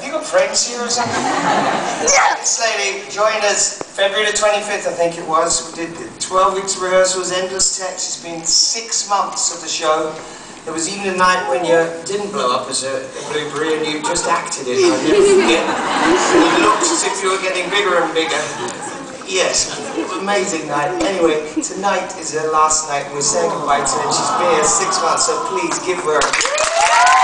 you got friends here or something? This lady joined us February the 25th, I think it was. We did 12 weeks of rehearsals, endless texts. It's been 6 months of the show. There was even a night when you didn't blow up as a blueberry and you just acted it. I'll never forget. You looked as if you were getting bigger and bigger. Yes, amazing night. Anyway, tonight is her last night and we're saying goodbye to her. She's been here 6 months, so please give her